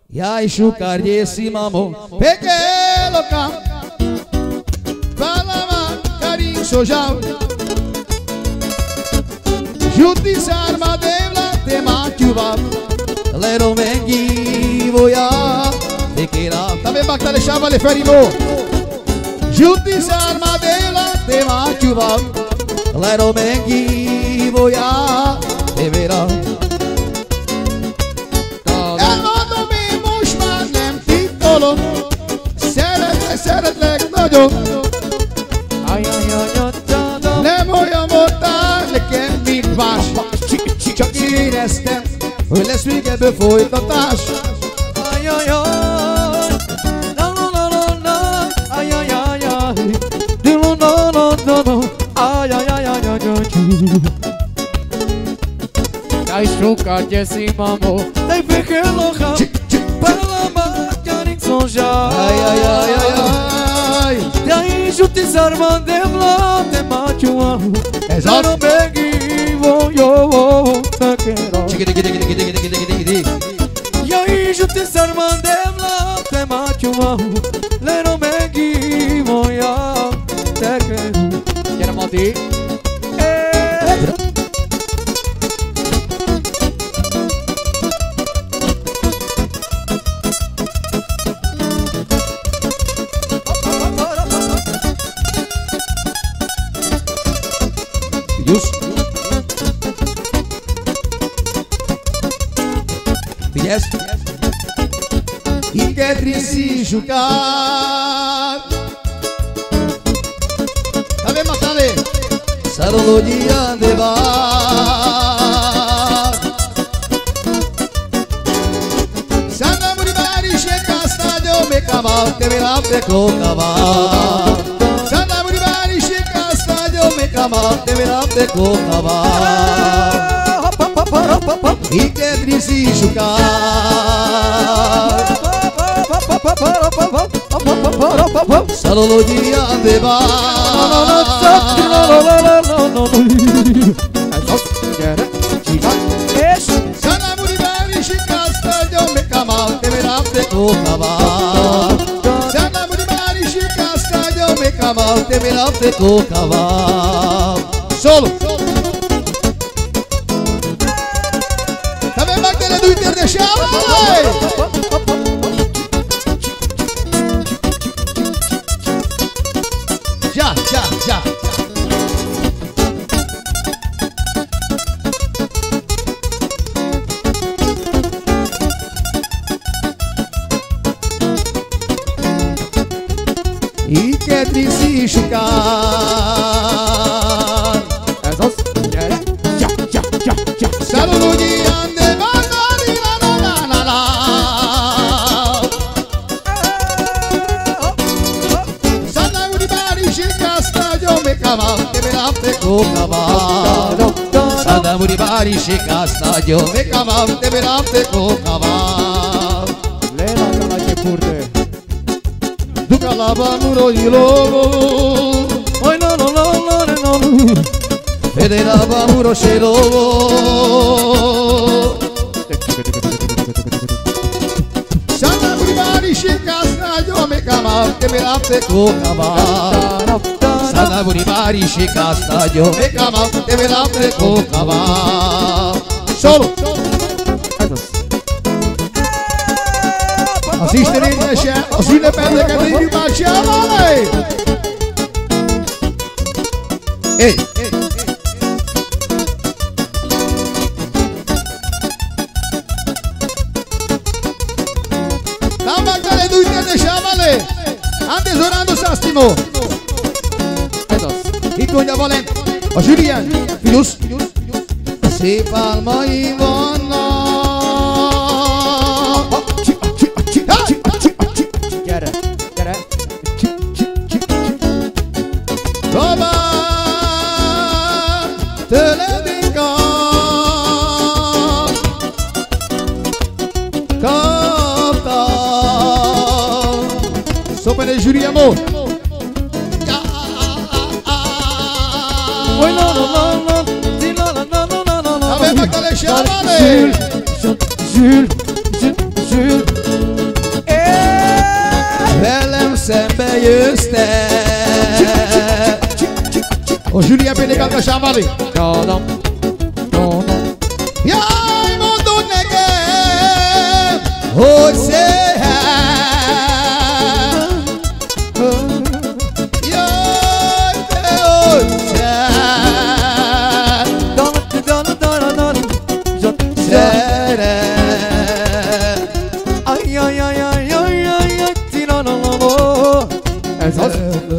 E asciugare mamo perché lo cam Palama carinho sojau Juti sarma devla te machuva Lero mengi voia te kera Também bacta deixava le ferimo Juti sarma devla te machuva Lero mengi voia te vera Szeretlek nagyon Nem olyan voltál nekem, mint más Csak éreztem, hogy lesz még ebből folytatás Dai strucar de cima, amor Dai pequeno ramo Para marcar em sonjar Dai juti sarman devla te machuva Zaro begi voyo takera Dai juti sarman devla te machuva Lero begi voya takera Quero maldi Yes. E quer se jogar Tá vendo, Matale? Sarolo de andevar Sandamo di bari scecca stadio me caval Te vela te cocaval Sandamo di bari scecca stadio me caval Te vela te cocaval E quer se jogar Sarolo de andevar Sanamo di bari scecca stadio me caval Te vela te cocaval Sanamo di bari scecca stadio me caval Te vela te cocaval Solo do Internacional, já E quer se chocar Saludo de andevar Te vela te cocaval Sandamo di bari scecca stadio me caval Te vela te cocaval Lela cala che purde Du calava muro di lobo Oi no Federava muro ce lobo Sandamo di bari scecca stadio me caval Te vela te cocaval Sandamo di bari scecca stadio me caval Te vela te cocaval Solo Assiste niște O zi de pende că te iuba și amale Ei La magare du interne și amale Antes orando sastimo E Tonia Valent O Julian Filus Se palma Ivana Roma Televica Canta Sopra de Juri Amor Oi no Aveva che le sciamane Jules O Julia Penegal ca șamali. Dodom, dodom. Jaj, mondod nekem, hogy szép. Jaj, te hogy szép. Szeret. Aj, aj, aj, aj, aj, aj, aj, tiralala. Ez az?